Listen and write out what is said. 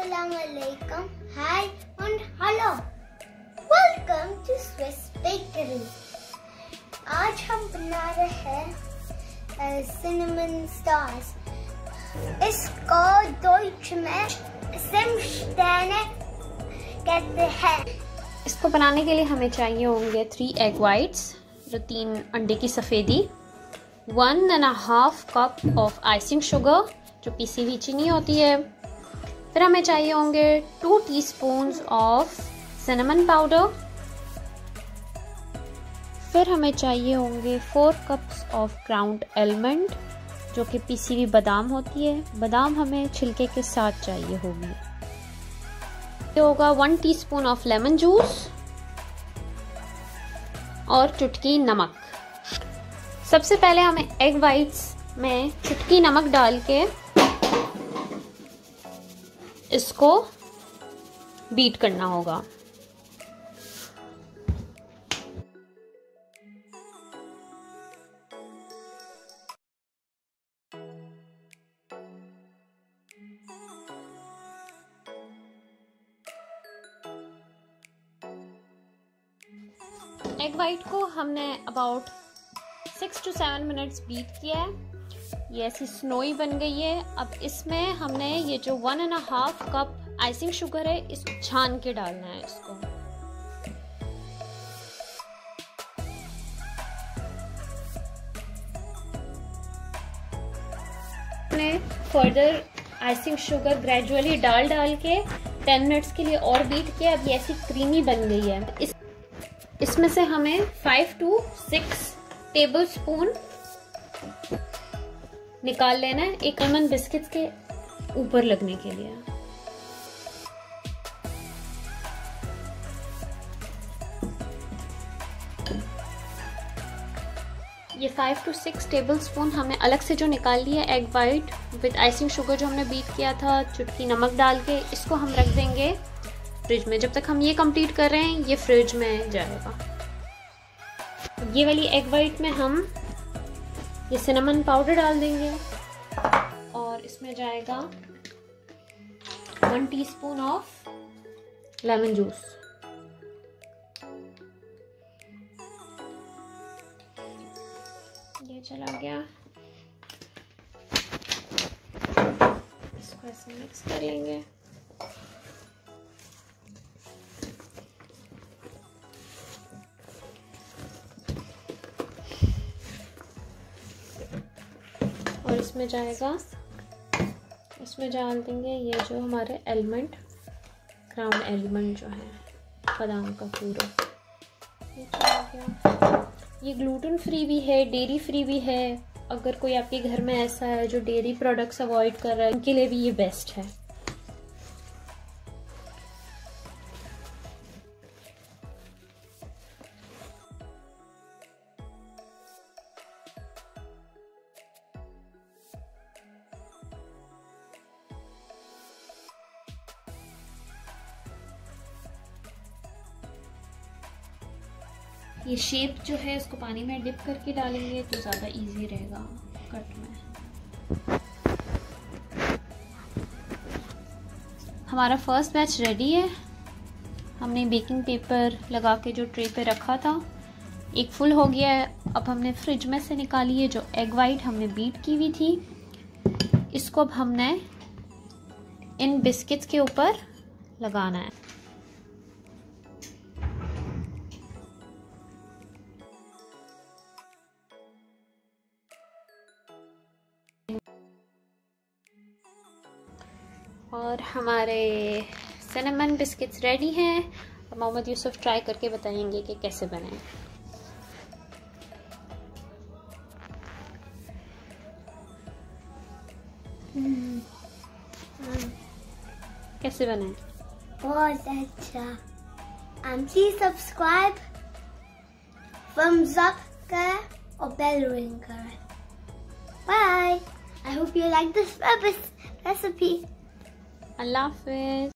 Assalamualaikum, hi and hello. Welcome to Swiss Bakery. आज हम बना रहे हैं cinnamon stars. इसको डॉइच में सिमस्टेने कहते हैं। इसको बनाने के लिए हमें चाहिए होंगे 3 एग वाइट्स, जो 3 अंडे की सफ़ेदी, 1.5 कप ऑफ आइसिंग शुगर जो पीसी हुई चीनी होती है। फिर हमें चाहिए होंगे 2 टीस्पून्स ऑफ सिनेमन पाउडर। फिर हमें चाहिए होंगे 4 कप्स ऑफ ग्राउंड आलमंड जो कि पीसी हुई बादाम होती है। बादाम हमें छिलके के साथ चाहिए होगी। ये होगा 1 टीस्पून ऑफ लेमन जूस और चुटकी नमक। सबसे पहले हमें एग वाइट्स में चुटकी नमक डाल के इसको बीट करना होगा। एग वाइट को हमने अबाउट 6 to 7 मिनट्स बीट किया है। ये ऐसी स्नोई बन गई है। अब इसमें हमने ये जो 1.5 कप आइसिंग शुगर है इसको छान के डालना है। इसको हमने फर्दर आइसिंग शुगर ग्रेजुअली डाल के 10 मिनट्स के लिए और बीट किया। अब ये ऐसी क्रीमी बन गई है। इसमें से हमें 5 to 6 टेबल स्पून निकाल लेना है, एक आलमंड बिस्किट्स के ऊपर लगने के लिए। ये 5 to 6 टेबल स्पून हमने अलग से जो निकाल लिया egg white with icing sugar जो हमने बीट किया था चुटकी नमक डाल के, इसको हम रख देंगे फ्रिज में। जब तक हम ये कंप्लीट कर रहे हैं ये फ्रिज में जाएगा। ये वाली एग वाइट में हम ये सिनेमन पाउडर डाल देंगे और इसमें जाएगा 1 टीस्पून ऑफ लेमन जूस। ये चला गया। इसको ऐसे मिक्स कर लेंगे। और इसमें डाल देंगे ये जो हमारे एलमंड ग्राउंड एलमंड जो है बादाम का पूरा। ये ग्लूटेन फ्री भी है, डेयरी फ्री भी है। अगर कोई आपके घर में ऐसा है जो डेयरी प्रोडक्ट्स अवॉइड कर रहा है उनके लिए भी ये बेस्ट है। ये शेप जो है इसको पानी में डिप करके डालेंगे तो ज़्यादा इजी रहेगा कट में। हमारा फर्स्ट बैच रेडी है। हमने बेकिंग पेपर लगा के जो ट्रे पे रखा था एक फुल हो गया है। अब हमने फ्रिज में से निकाली है जो एग वाइट हमने बीट की हुई थी। इसको अब हमने इन बिस्किट्स के ऊपर लगाना है। और हमारे सिनेमन बिस्किट्स रेडी हैं। अब मोहम्मद यूसुफ ट्राई करके बताएंगे कि कैसे बने। कैसे बने? बहुत अच्छा। प्लीज सब्सक्राइब, thumbs up करें और बेल रिंग करें। Bye. I hope you like this recipe. अल्लाह हाफ़िज़।